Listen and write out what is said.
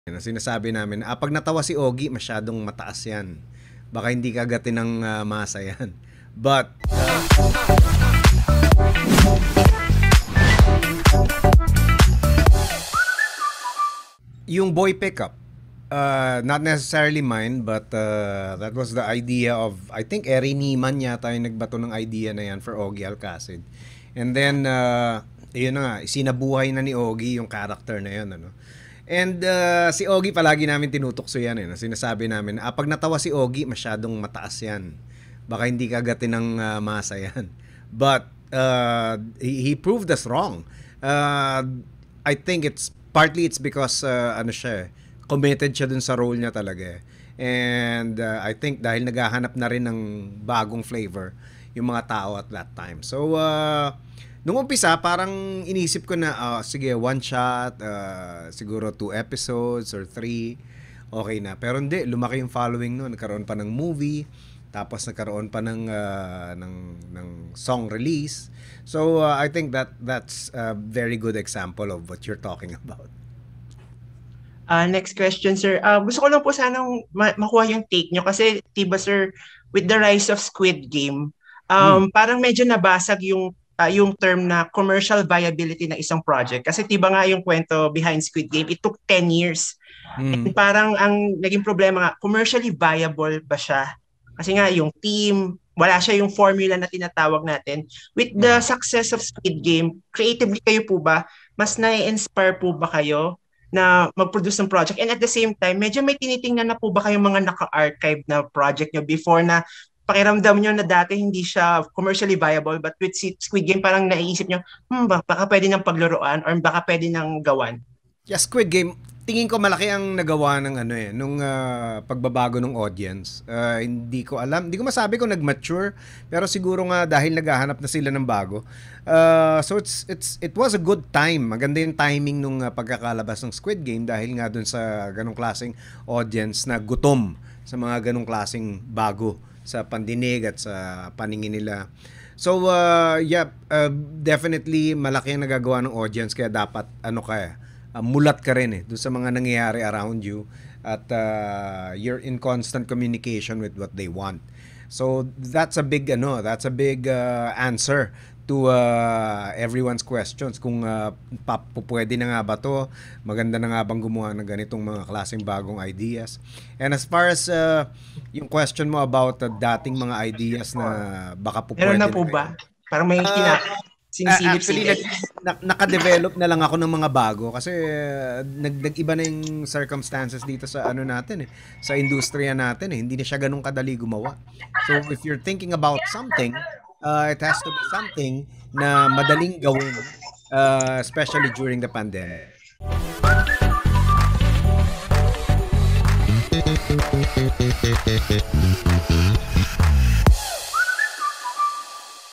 Sinasabi namin, pag natawa si Ogie, masyadong mataas yan. Baka hindi kagatin ng masa yan. But, yung boy pickup, not necessarily mine, but that was the idea of, I think, Eri Niman yata yung nagbato ng idea na yan for Ogie Alcasid. And then, yun na nga, sinabuhay na ni Ogie yung character na yun, ano. And si Ogie palagi namin tinutokso yan eh. Sinasabi namin, pag natawa si Ogie, masyadong mataas yan. Baka hindi kagatin ng masa yan. But he proved us wrong. I think it's because ano siya, committed siya dun sa role niya talaga. And I think dahil naghahanap na rin ng bagong flavor yung mga tao at that time. So nung umpisa, parang inisip ko na, sige, one shot, siguro 2 episodes or 3, okay na. Pero hindi, lumaki yung following noon. Nagkaroon pa ng movie, tapos nagkaroon pa ng song release. So, I think that's a very good example of what you're talking about. Next question, sir. Gusto ko lang po sanang makuha yung take nyo kasi, diba, sir, with the rise of Squid Game, parang medyo nabasag yung term na commercial viability ng isang project. Kasi tiba nga yung kwento behind Squid Game, it took 10 years. And parang ang naging problema nga, commercially viable ba siya? Kasi nga yung team, wala siya yung formula na tinatawag natin. With the success of Squid Game, creatively kayo po ba, mas na-inspire po ba kayo na mag-produce ng project? And at the same time, medyo may tinitingnan na po ba kayong mga naka-archive na project nyo before na pakiramdam nyo na dati hindi siya commercially viable, but with Squid Game parang naiisip nyo, baka pwede nang paglaruan or baka pwede nang gawan? Yeah, Squid Game, tingin ko malaki ang nagawa ng nung pagbabago ng audience. Hindi ko alam, hindi ko masabi kung nag-mature, pero siguro nga dahil naghahanap na sila ng bago. So it was a good time. Maganda yung timing nung pagkakalabas ng Squid Game dahil nga dun sa ganong klaseng audience na gutom sa mga ganong klaseng bago sa pandinig at sa paningin nila. So, definitely malaki ang nagagawa ng audience kaya dapat, mulat ka rin doon sa mga nangyayari around you at you're in constant communication with what they want. So, that's a big answer to everyone's questions kung pwede na nga ba to, maganda na nga bang gumawa ng ganitong mga klaseng bagong ideas. And as far as yung question mo about dating mga ideas na baka po pwede na po ba? Parang may actually, naka-develop na lang ako ng mga bago kasi nag-iba na yung circumstances dito sa natin sa industriya natin hindi na siya ganun kadali gumawa. So if you're thinking about something, it has to be something na madaling gawin, especially during the pandemic.